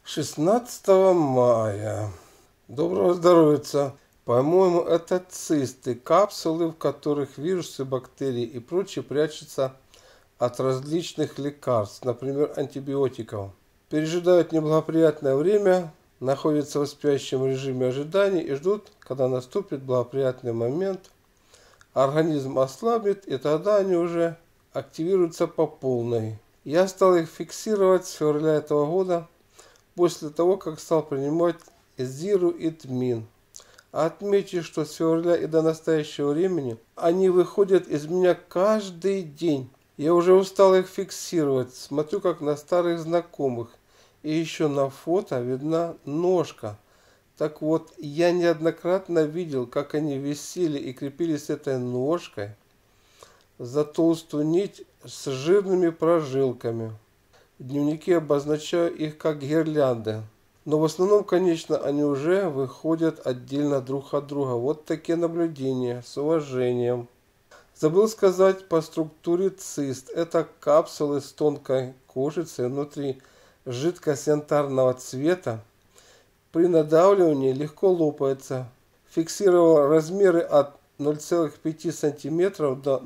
16 мая. Доброго здоровья. По-моему, это цисты, капсулы, в которых вирусы, бактерии и прочее прячутся от различных лекарств, например, антибиотиков. Пережидают неблагоприятное время, находятся в спящем режиме ожидания и ждут, когда наступит благоприятный момент. Организм ослабнет, и тогда они уже активируются по полной. Я стал их фиксировать с февраля этого года, после того, как стал принимать зиру и тмин. Отмечу, что с февраля и до настоящего времени они выходят из меня каждый день. Я уже устал их фиксировать, смотрю как на старых знакомых. И еще на фото видна ножка. Так вот, я неоднократно видел, как они висели и крепились этой ножкой за толстую нить с жирными прожилками. В дневнике обозначаю их как гирлянды. Но в основном, конечно, они уже выходят отдельно друг от друга. Вот такие наблюдения. С уважением. Забыл сказать по структуре цист. Это капсулы с тонкой кожицей внутри, жидкость янтарного цвета. При надавливании легко лопается. Фиксировал размеры от 0,5 см до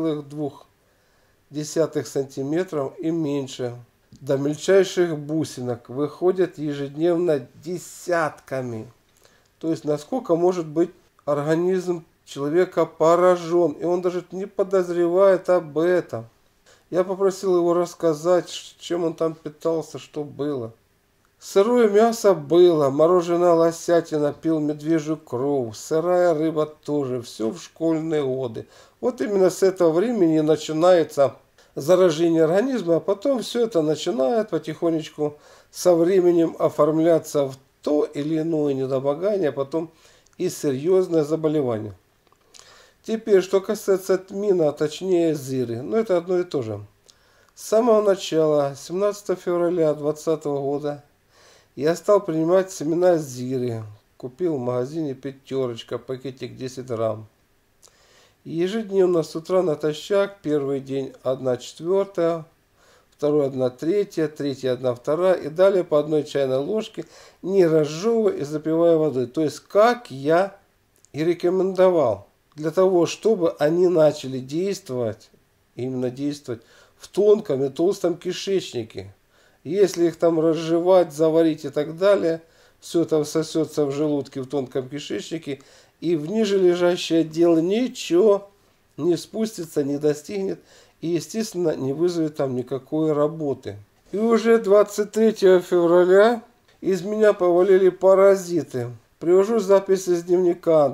0,2 см и меньше. До мельчайших бусинок выходят ежедневно десятками. То есть насколько может быть организм человека поражен, и он даже не подозревает об этом. Я попросил его рассказать, чем он там питался, что было. Сырое мясо было, мороженое лосятина, пил медвежью кровь, сырая рыба тоже, все в школьные годы. Вот именно с этого времени начинается заражение организма, а потом все это начинает потихонечку со временем оформляться в то или иное недомогание, а потом и серьезное заболевание. Теперь, что касается тмина, а точнее зиры, это одно и то же. С самого начала, 17 февраля 2020 года, я стал принимать семена зиры. Купил в магазине «Пятерочка», пакетик 10 грамм. Ежедневно с утра натощак, первый день 1/4, второй 1/3, третий 1/2 и далее по одной чайной ложке, не разжевывая и запивая водой. То есть как я и рекомендовал. Для того, чтобы они начали действовать, именно действовать в тонком и толстом кишечнике. Если их там разжевать, заварить и так далее, все это всосется в желудке, в тонком кишечнике, и в нижележащий отдел ничего не спустится, не достигнет и, естественно, не вызовет там никакой работы. И уже 23 февраля из меня повалили паразиты. Привожу запись из дневника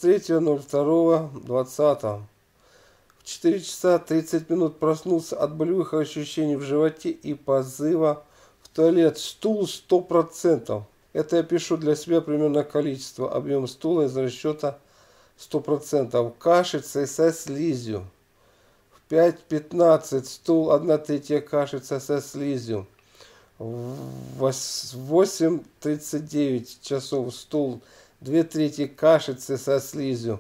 23.02.20. В 4 часа 30 минут проснулся от болевых ощущений в животе и позыва в туалет. Стул 100%. Это я пишу для себя примерно количество. Объем стула из расчета 100%. Кашица со слизью. В 5:15 стул 1/3 кашица со слизью. В 8:39 часов стул 2/3 кашицы со слизью.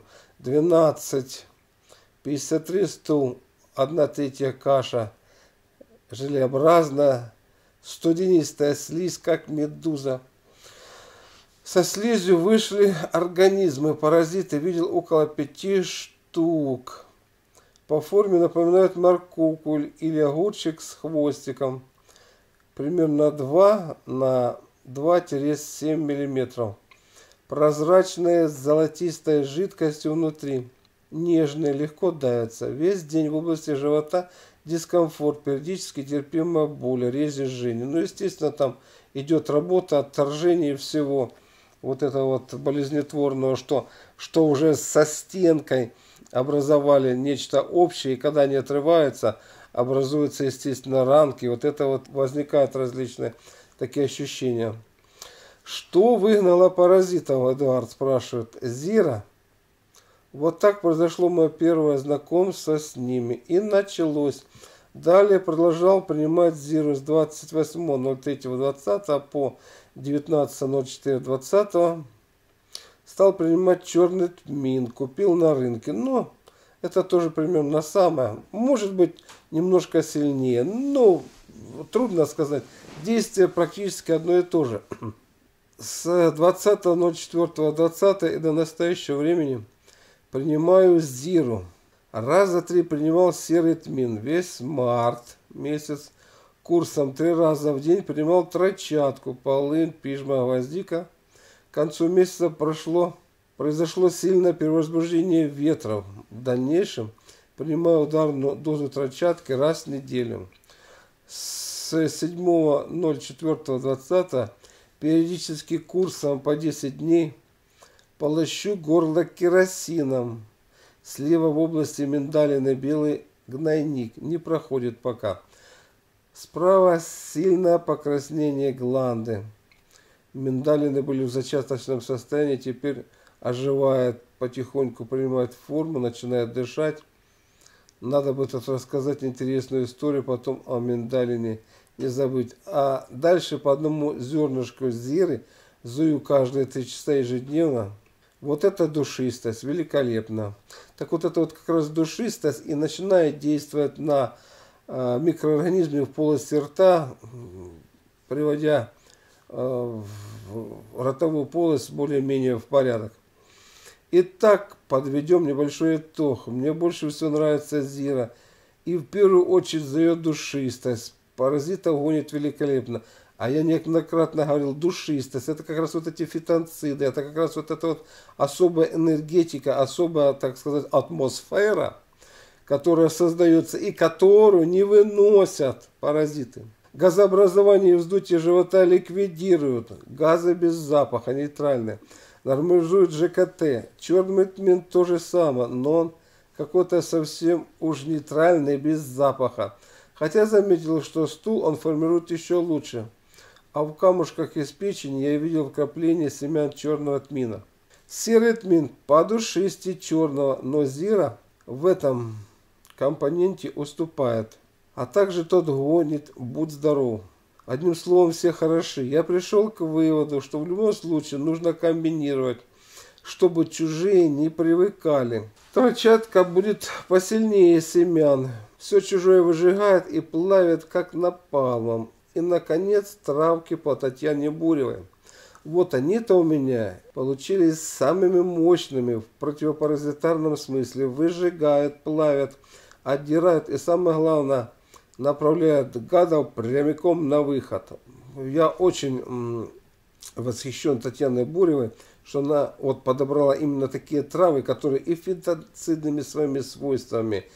12:53 стул 1/3 каша желеобразная, студенистая слизь, как медуза. Со слизью вышли организмы, паразиты, видел около 5 штук. По форме напоминают морковку или огурчик с хвостиком. Примерно 2 на 2-7 мм. Прозрачная с золотистой жидкостью внутри. Нежные, легко давятся. Весь день в области живота дискомфорт, периодически терпимая боль, рези, жжение. Естественно, там идет работа, отторжение всего вот этого вот болезнетворного, что уже со стенкой образовали нечто общее, и когда они отрываются, образуются, естественно, ранки. Вот это вот возникают различные такие ощущения. Что выгнало паразитов, Эдуард спрашивает. Зира. Вот так произошло мое первое знакомство с ними. И началось. Далее продолжал принимать зиру с 28.03.20 по 19.04.20. Стал принимать черный тмин. Купил на рынке. Но это тоже примерно самое. Может быть, немножко сильнее. Но трудно сказать. Действие практически одно и то же. С 20.04.20 и до настоящего времени принимаю зиру. Раза 3 принимал серый тмин. Весь март месяц курсом 3 раза в день принимал троечатку, полынь, пижма, гвоздика. К концу месяца произошло сильное перевозбуждение ветров. В дальнейшем принимаю ударную дозу троечатки раз в неделю. С 7.04.20 периодически курсом по 10 дней полощу горло керосином. Слева в области миндалины белый гнойник. Не проходит пока. Справа сильное покраснение гланды. Миндалины были в зачаточном состоянии, теперь оживает, потихоньку принимает форму, начинает дышать. Надо бы тут рассказать интересную историю, потом о миндалине не забыть. А дальше по одному зернышку зиры зую каждые 3 часа ежедневно. Вот это душистость, великолепно. Так вот это вот как раз душистость и начинает действовать на микроорганизмы в полости рта, приводя ротовую полость более-менее в порядок. Итак, подведем небольшой итог. Мне больше всего нравится зира. И в первую очередь за ее душистость. Паразитов гонит великолепно. А я неоднократно говорил, душистость. Это как раз вот эти фитонциды. Это как раз вот эта вот особая энергетика, особая, так сказать, атмосфера, которая создается и которую не выносят паразиты. Газообразование и вздутие живота ликвидируют. Газы без запаха, нейтральные. Нормализует ЖКТ. Черный тмин то же самое, но он какой-то совсем уж нейтральный, без запаха. Хотя заметил, что стул он формирует еще лучше. А в камушках из печени я видел вкрапление семян черного тмина. Серый тмин подушистее черного, но зира в этом компоненте уступает. А также тот гонит, будь здоров. Одним словом, все хороши. Я пришел к выводу, что в любом случае нужно комбинировать, чтобы чужие не привыкали. Троечатка будет посильнее семян. Все чужое выжигает и плавит, как напалмом. И, наконец, травки по Татьяне Буревой. Вот они-то у меня получились самыми мощными в противопаразитарном смысле. Выжигают, плавят, отдирают и, самое главное, направляют гадов прямиком на выход. Я очень восхищен Татьяной Буревой, что она вот подобрала именно такие травы, которые и фитонцидными своими свойствами,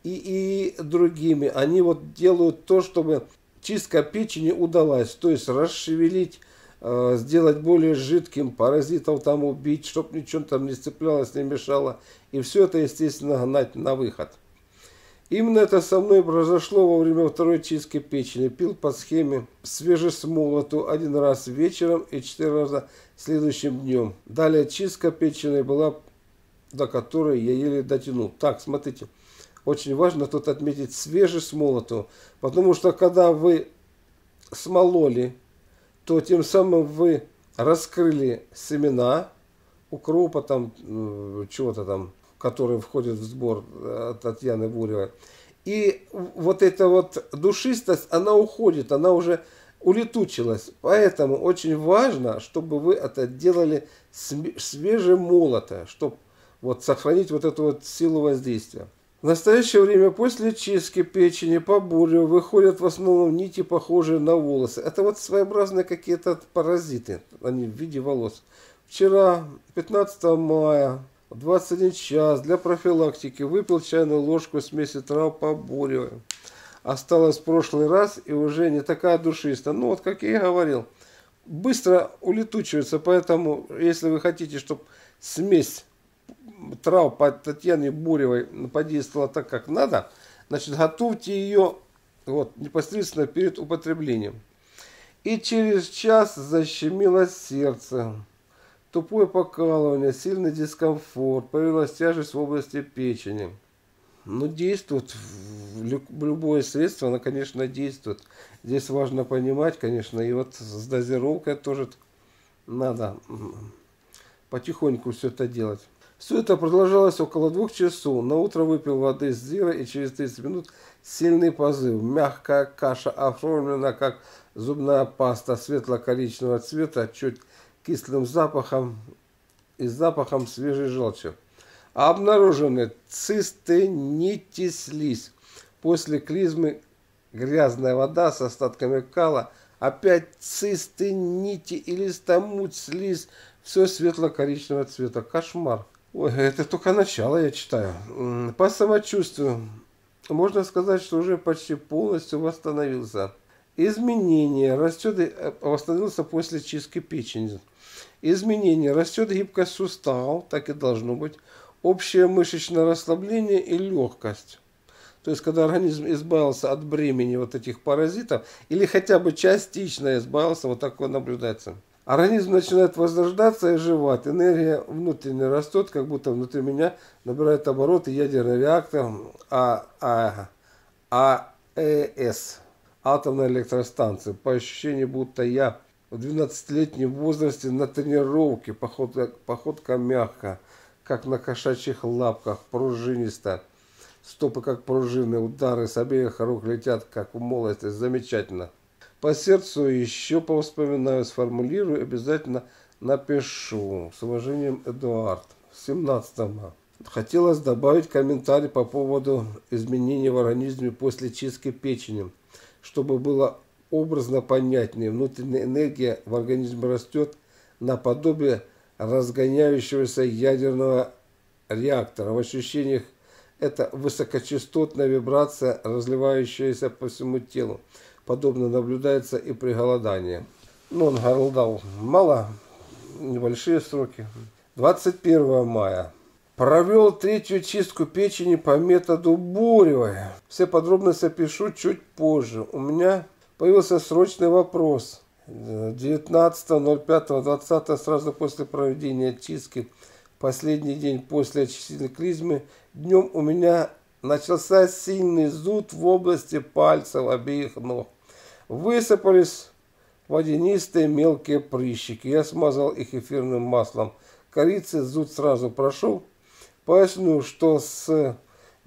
и другими. Они вот делают то, чтобы чистка печени удалась, то есть расшевелить, сделать более жидким, паразитов там убить, чтобы ничего там не сцеплялось, не мешало. И все это, естественно, гнать на выход. Именно это со мной произошло во время второй чистки печени. Пил по схеме свежесмолотую 1 раз вечером и 4 раза следующим днем. Далее чистка печени была, до которой я еле дотянул. Так, смотрите, очень важно тут отметить свежесмолотую, потому что когда вы смололи, то тем самым вы раскрыли семена укропа, там, чего-то там, который входит в сбор Татьяны Буревой. И вот эта вот душистость, она уходит, она уже улетучилась. Поэтому очень важно, чтобы вы это делали свежемолотое, чтобы вот сохранить вот эту вот силу воздействия. В настоящее время после чистки печени по Буревой выходят в основном нити, похожие на волосы. Это вот своеобразные какие-то паразиты, они в виде волос. Вчера, 15 мая, в 21 час для профилактики выпил чайную ложку смеси трав по Буревой. Осталось в прошлый раз и уже не такая душистая. Ну вот, как я и говорил, быстро улетучивается. Поэтому, если вы хотите, чтобы смесь трав по Татьяне Буревой подействовала так, как надо, значит, готовьте ее вот, непосредственно перед употреблением. И через час защемило сердце. Тупое покалывание, сильный дискомфорт, появилась тяжесть в области печени. Но действует любое средство, оно, конечно, действует. Здесь важно понимать, конечно, и вот с дозировкой тоже надо потихоньку все это делать. Все это продолжалось около 2 часов. На утро выпил воды с зира и через 30 минут сильный позыв. Мягкая каша оформлена как зубная паста светло-коричневого цвета, чуть кислым запахом и запахом свежей желчи. Обнаружены цисты, нити, слизь. После клизмы грязная вода с остатками кала, опять цисты, нити и листомуть, слизь, все светло-коричневого цвета. Кошмар. Ой, это только начало, я читаю. По самочувствию можно сказать, что уже почти полностью восстановился. Изменения. Восстановился после чистки печени. Изменения. Растет гибкость суставов, так и должно быть. Общее мышечное расслабление и легкость. То есть, когда организм избавился от бремени вот этих паразитов, или хотя бы частично избавился, вот такое наблюдается. Организм начинает возрождаться и оживать. Энергия внутренне растет, как будто внутри меня набирает обороты ядерный реактор АЭС, атомная электростанция. По ощущению, будто я в 12-летнем возрасте на тренировке, походка мягкая, как на кошачьих лапках, пружинисто. Стопы как пружины, удары с обеих рук летят, как в молодости. Замечательно. По сердцу еще повспоминаю, сформулирую, обязательно напишу. С уважением, Эдуард. 17-го. Хотелось добавить комментарий по поводу изменений в организме после чистки печени, чтобы было образно понятнее. Внутренняя энергия в организме растет наподобие разгоняющегося ядерного реактора. В ощущениях это высокочастотная вибрация, разливающаяся по всему телу. Подобно наблюдается и при голодании. Но он голодал мало, небольшие сроки. 21 мая. Провел 3-ю чистку печени по методу Буревой. Все подробности пишу чуть позже. У меня появился срочный вопрос. 19.05.20 сразу после проведения чистки, последний день после очистительной клизмы, днем у меня начался сильный зуд в области пальцев обеих ног. Высыпались водянистые мелкие прыщики. Я смазал их эфирным маслом корицы, зуд сразу прошел. Поясню, что с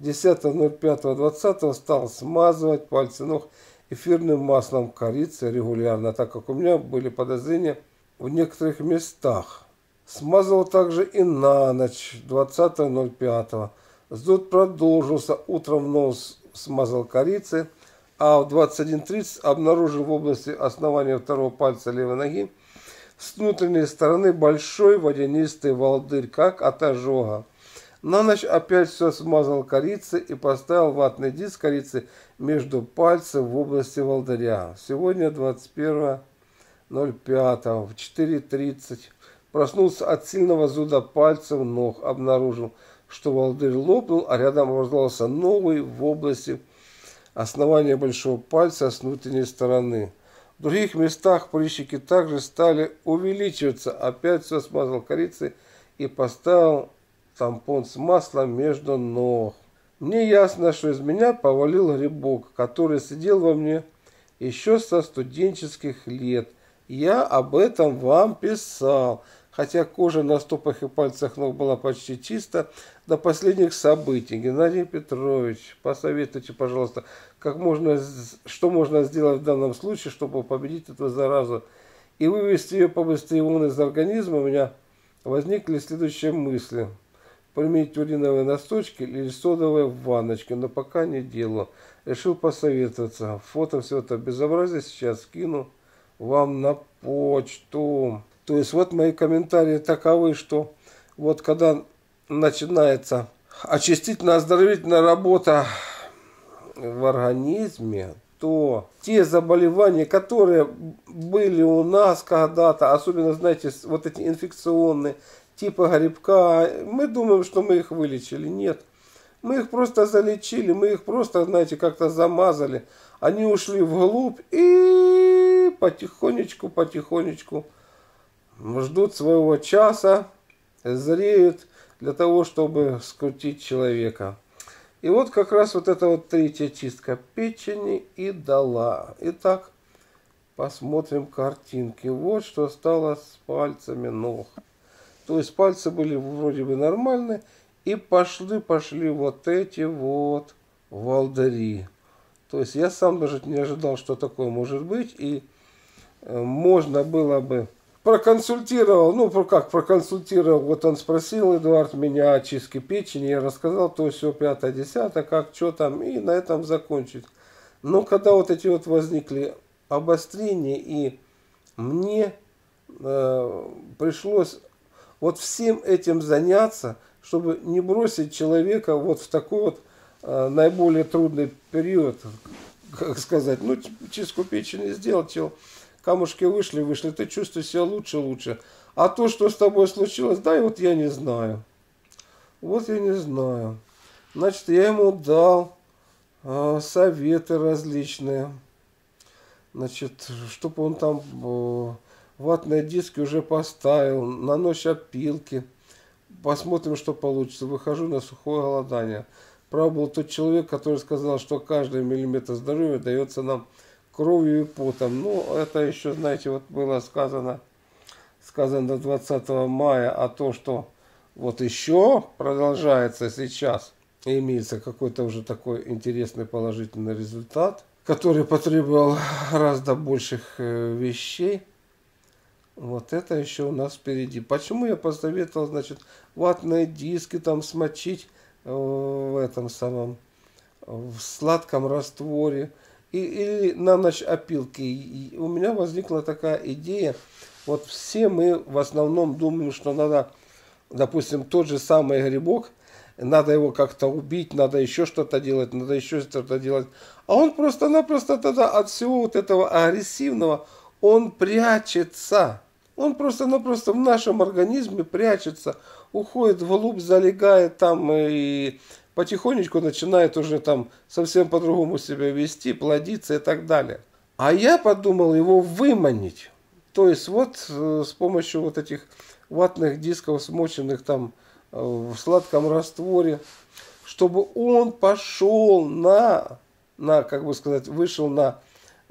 10.05.20 стал смазывать пальцы ног эфирным маслом корицы регулярно, так как у меня были подозрения в некоторых местах. Смазывал также и на ночь 20.05. Зуд продолжился. Утром нос смазал корицей, а в 21.30 обнаружил в области основания второго пальца левой ноги с внутренней стороны большой водянистый волдырь, как от ожога. На ночь опять все смазал корицей и поставил ватный диск корицы между пальцев в области волдыря. Сегодня 21.05 в 4.30 проснулся от сильного зуда пальцев ног. Обнаружил, что волдырь лопнул, а рядом образовался новый в области основания большого пальца с внутренней стороны. В других местах прыщики также стали увеличиваться. Опять все смазал корицей и поставил тампон с маслом между ног. Мне ясно, что из меня повалил грибок, который сидел во мне еще со студенческих лет. Я об этом вам писал, хотя кожа на стопах и пальцах ног была почти чиста до последних событий. Геннадий Петрович, посоветуйте, пожалуйста, что можно сделать в данном случае, чтобы победить эту заразу и вывести ее побыстрее вон из организма. У меня возникли следующие мысли. Применить уриновые настойки или содовые в ванночке, но пока не делаю. Решил посоветоваться. Фото все это безобразие сейчас скину вам на почту. То есть вот мои комментарии таковы, что вот когда начинается очистительно-оздоровительная работа в организме, то те заболевания, которые были у нас когда-то, особенно, знаете, вот эти инфекционные, типа грибка, мы думаем, что мы их вылечили. Нет. Мы их просто залечили, мы их просто, знаете, как-то замазали. Они ушли вглубь и потихонечку ждут своего часа, зреют для того, чтобы скрутить человека. И вот как раз вот эта вот 3-я чистка печени и дала. Итак, посмотрим картинки. Вот что стало с пальцами ног. То есть пальцы были вроде бы нормальные. И пошли вот эти вот волдыри. То есть я сам даже не ожидал, что такое может быть. И можно было бы проконсультировал, ну как проконсультировал, вот он спросил, Эдуард, меня о чистке печени, я рассказал, то все, 5-10, как, что там, и на этом закончить. Но когда вот эти вот возникли обострения, и мне пришлось вот всем этим заняться, чтобы не бросить человека вот в такой вот наиболее трудный период, как сказать, ну чистку печени сделал, камушки вышли, ты чувствуешь себя лучше. А то, что с тобой случилось, да, и вот я не знаю. Вот я не знаю. Значит, я ему дал советы различные. Значит, чтобы он там ватные диски уже поставил, на ночь опилки. Посмотрим, что получится. Выхожу на сухое голодание. Прав был тот человек, который сказал, что каждый миллиметр здоровья дается нам кровью и потом. Ну, это еще, знаете, вот было сказано 20 мая, а то, что вот еще продолжается сейчас, имеется какой-то уже такой интересный положительный результат, который потребовал гораздо больших вещей. Вот это еще у нас впереди. Почему я посоветовал, значит, ватные диски там смочить в этом самом, в сладком растворе, или на ночь опилки. И у меня возникла такая идея. Вот все мы в основном думаем, что надо, допустим, тот же самый грибок, надо его как-то убить, надо еще что-то делать, надо еще что-то делать. А он просто-напросто тогда от всего вот этого агрессивного, он прячется. Он просто-напросто в нашем организме прячется, уходит вглубь, залегает там и потихонечку начинает уже там совсем по-другому себя вести, плодиться и так далее. А я подумал его выманить. То есть вот с помощью вот этих ватных дисков, смоченных там в сладком растворе, чтобы он пошел как бы сказать, вышел на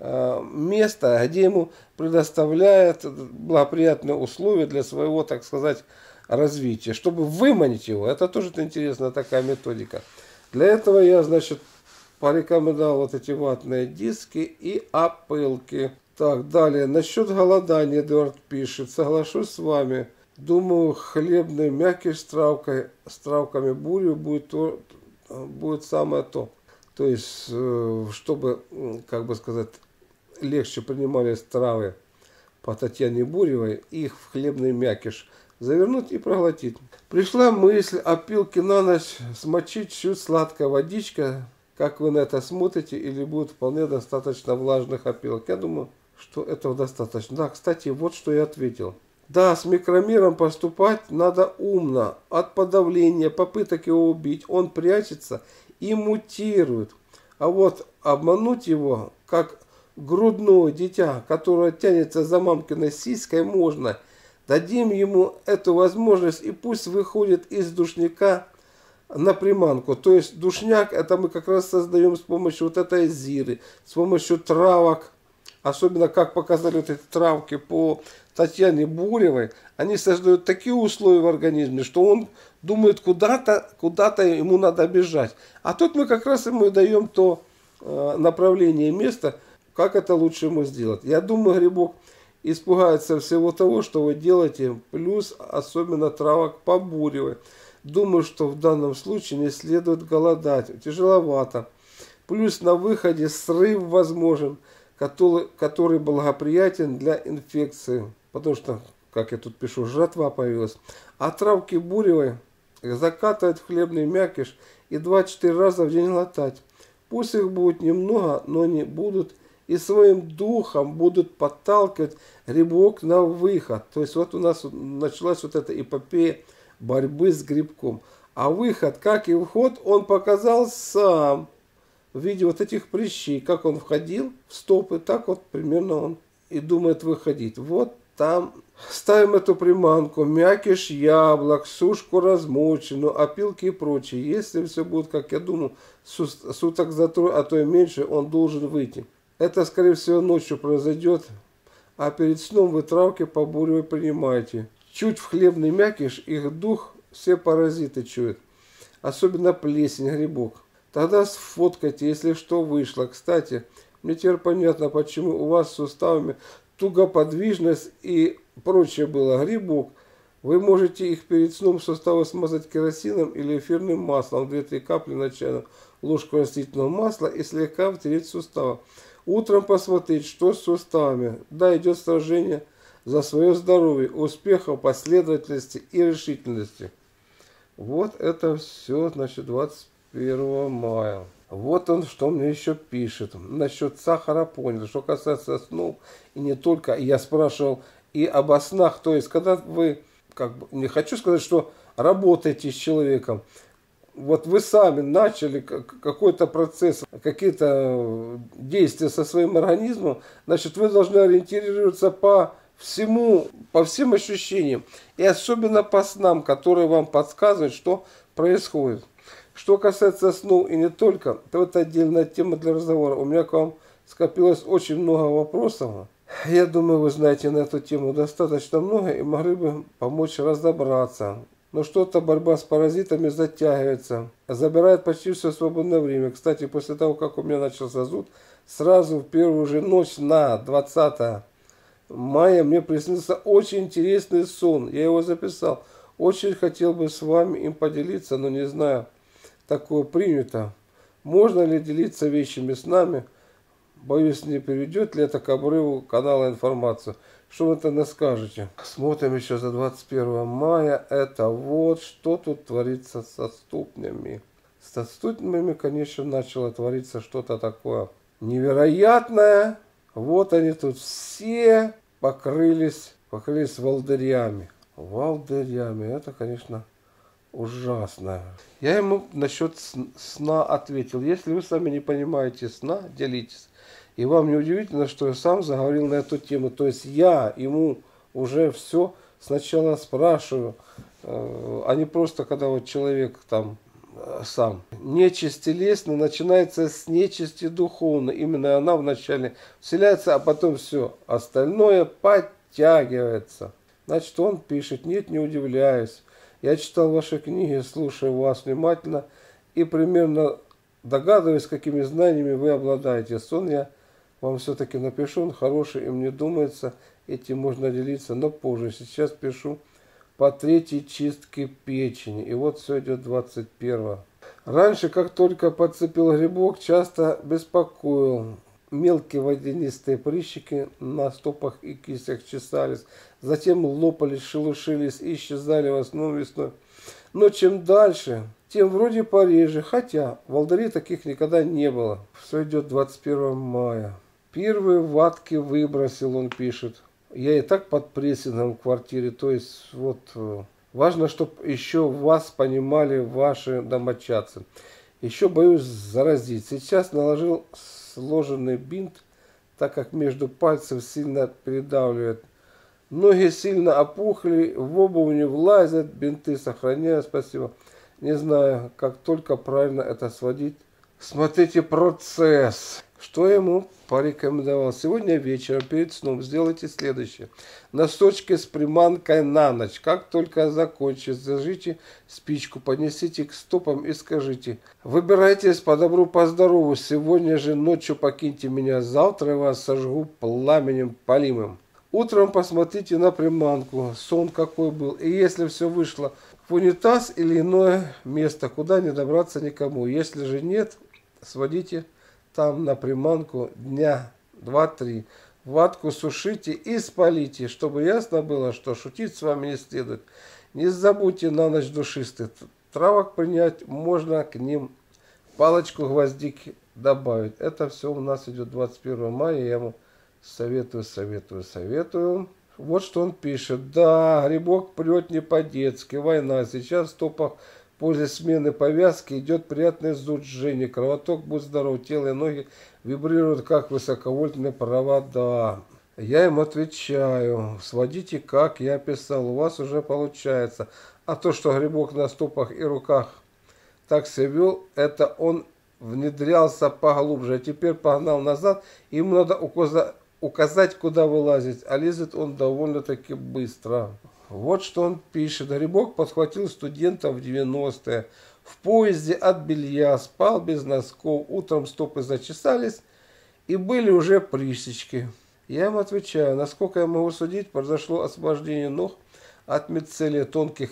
место, где ему предоставляет благоприятные условия для своего, так сказать, развития, чтобы выманить его. Это тоже интересная такая методика. Для этого я, значит, порекомендовал вот эти ватные диски и опылки. Так, далее. Насчет голодания Эдуард пишет. Соглашусь с вами. Думаю, хлебный мякиш с травками бурю будет самое то. То есть, чтобы, как бы сказать, легче принимались травы по Татьяне Буревой, их в хлебный мякиш завернуть и проглотить. Пришла мысль опилки на ночь смочить чуть сладкая водичка. Как вы на это смотрите, или будет вполне достаточно влажных опилок? Я думаю, что этого достаточно. Да, кстати, вот что я ответил. Да, с микромиром поступать надо умно. От подавления, попыток его убить, он прячется и мутирует. А вот обмануть его, как грудное дитя, которое тянется за мамкиной сиськой, можно. Дадим ему эту возможность, и пусть выходит из душняка на приманку. То есть душняк это мы как раз создаем с помощью вот этой зиры, с помощью травок. Особенно, как показали вот эти травки по Татьяне Буревой, они создают такие условия в организме, что он думает, куда-то ему надо бежать. А тут мы как раз ему даем то направление, место, как это лучше ему сделать. Я думаю, грибок испугается всего того, что вы делаете, плюс особенно травок по Буревой. Думаю, что в данном случае не следует голодать, тяжеловато. Плюс на выходе срыв возможен, который благоприятен для инфекции. Потому что, как я тут пишу, жратва появилась. А травки Буревой закатывать в хлебный мякиш и 2-4 раза в день глотать. Пусть их будет немного, но они будут и своим духом будут подталкивать грибок на выход. То есть вот у нас началась вот эта эпопея борьбы с грибком. А выход, как и вход, он показал сам. В виде вот этих прыщей, как он входил в стопы, так вот примерно он и думает выходить. Вот там ставим эту приманку, мякиш яблок, сушку размоченную, опилки и прочее. Если все будет, как я думаю, суток за трое, а то и меньше, он должен выйти. Это, скорее всего, ночью произойдет, а перед сном вы травки по Буревой принимаете. Чуть в хлебный мякиш их дух все паразиты чуют. Особенно плесень, грибок. Тогда сфоткайте, если что вышло. Кстати, мне теперь понятно, почему у вас с суставами тугоподвижность и прочее было. Грибок. Вы можете их перед сном суставы смазать керосином или эфирным маслом. 2-3 капли на чайную ложку растительного масла и слегка втереть в суставы. Утром посмотреть, что с суставами. Да, идет сражение за свое здоровье, успеха, последовательности и решительности. Вот это все, значит, 21 мая. Вот он, что мне еще пишет. Насчет сахара понял. Что касается снов, и не только, я спрашивал и об снах. То есть, когда вы, не хочу сказать, что работаете с человеком, вот вы сами начали какой-то процесс, какие-то действия со своим организмом, значит, вы должны ориентироваться по всем ощущениям. И особенно по снам, которые вам подсказывают, что происходит. Что касается снов и не только, то это отдельная тема для разговора. У меня к вам скопилось очень много вопросов. Я думаю, вы знаете на эту тему достаточно много и могли бы помочь разобраться. Но что-то борьба с паразитами затягивается, забирает почти все свободное время. Кстати, после того, как у меня начался зуд, сразу в первую же ночь на 20 мая мне приснился очень интересный сон. Я его записал. Очень хотел бы с вами им поделиться, но не знаю, такое принято. Можно ли делиться вещами с нами? Боюсь, не приведет ли это к обрыву канала информацию. Что вы тогда скажете? Смотрим еще за 21 мая. Это вот что тут творится со ступнями. Со ступнями, конечно, начало твориться что-то такое невероятное. Вот они тут все покрылись волдырями. Волдырями. Это, конечно, ужасно. Я ему насчет сна ответил. Если вы сами не понимаете сна, делитесь. И вам не удивительно, что я сам заговорил на эту тему. То есть я ему уже все сначала спрашиваю, а не просто когда вот человек там сам. Нечисть телесная начинается с нечисти духовной. Именно она вначале вселяется, а потом все остальное подтягивается. Значит, он пишет: нет, не удивляюсь. Я читал ваши книги, слушаю вас внимательно и примерно догадываюсь, какими знаниями вы обладаете. Сон я вам все-таки напишу, он хороший, и мне думается, этим можно делиться, но позже. Сейчас пишу по 3-й чистке печени. И вот все идет 21. Раньше, как только подцепил грибок, часто беспокоил. Мелкие водянистые прыщики на стопах и кистях чесались. Затем лопались, шелушились и исчезали в основном весной. Но чем дальше, тем вроде пореже. Хотя волдырей таких никогда не было. Все идет 21 мая. Первые ватки выбросил, он пишет. Я и так под прессингом в квартире. То есть вот важно, чтобы еще вас понимали ваши домочадцы. Еще боюсь заразить. Сейчас наложил сложенный бинт, так как между пальцев сильно передавливает. Ноги сильно опухли, в обувь не влазят, бинты сохраняю, спасибо. Не знаю, как только правильно это сводить. Смотрите процесс. Что я ему порекомендовал? Сегодня вечером перед сном сделайте следующее. Носочки с приманкой на ночь. Как только закончите, зажгите спичку, поднесите к стопам и скажите: выбирайтесь по добру, по здорову. Сегодня же ночью покиньте меня. Завтра я вас сожгу пламенем палимым. Утром посмотрите на приманку, сон какой был. И если все вышло в унитаз или иное место, куда не добраться никому. Если же нет, сводите там на приманку дня 2-3. Ватку сушите и спалите, чтобы ясно было, что шутить с вами не следует. Не забудьте на ночь душистых травок принять, можно к ним палочку гвоздики добавить. Это все у нас идет 21 мая, я ему советую. Вот что он пишет. Да, грибок прет не по-детски, война. Сейчас в стопах после смены повязки идет приятное зуд, жжение. Кровоток, будь здоров, тело и ноги вибрируют, как высоковольтные провода. Я им отвечаю: сводите, как я писал, у вас уже получается. А то, что грибок на стопах и руках так себя вел, это он внедрялся поглубже. А теперь погнал назад, ему надо указать, куда вылазить, а лезет он довольно-таки быстро. Вот что он пишет. Грибок подхватил студента в 90-е. В поезде от белья, спал без носков, утром стопы зачесались и были уже присечки. Я ему отвечаю, насколько я могу судить, произошло освобождение ног от мицелия тонких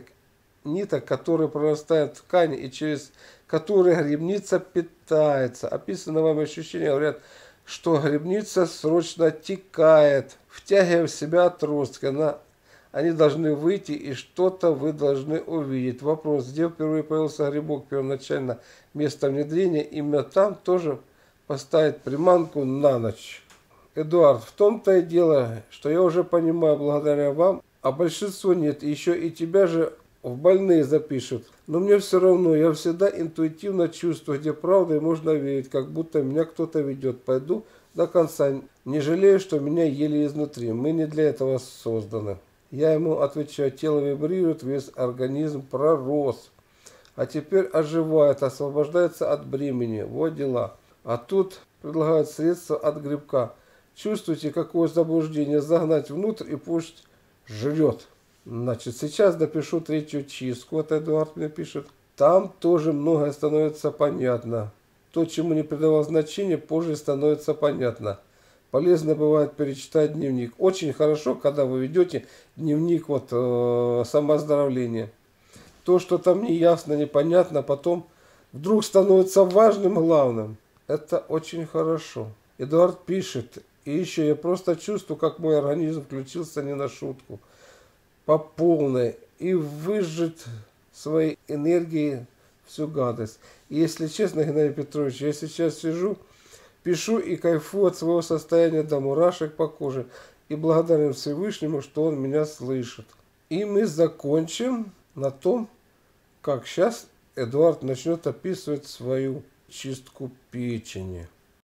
ниток, которые прорастают в ткани и через которые грибница питается. Описанные вами ощущения говорят, что грибница срочно текает, втягивая в себя отростки. Они должны выйти, и что-то вы должны увидеть. Вопрос, где впервые появился грибок, первоначально место внедрения, именно там тоже поставить приманку на ночь. Эдуард, в том-то и дело, что я уже понимаю благодаря вам, а большинство нет, еще и тебя же в больные запишут. Но мне все равно, я всегда интуитивно чувствую, где правда, и можно верить, как будто меня кто-то ведет. Пойду до конца, не жалею, что меня ели изнутри. Мы не для этого созданы. Я ему отвечаю, тело вибрирует, весь организм пророс. А теперь оживает, освобождается от бремени. Вот дела. А тут предлагают средства от грибка. Чувствуете, какое заблуждение? Загнать внутрь и пусть жрет. Значит, сейчас допишу третью чистку. Вот Эдуард мне пишет. Там тоже многое становится понятно. То, чему не придавал значения, позже становится понятно. Полезно бывает перечитать дневник. Очень хорошо, когда вы ведете дневник самооздоровления. То, что там не ясно, непонятно, потом вдруг становится важным, главным. Это очень хорошо. Эдуард пишет. И еще я просто чувствую, как мой организм включился не на шутку. По полной. И выжжет своей энергией всю гадость. И если честно, Геннадий Петрович, я сейчас сижу, пишу и кайфую от своего состояния до мурашек по коже. И благодарен Всевышнему, что он меня слышит. И мы закончим на том, как сейчас Эдуард начнет описывать свою чистку печени.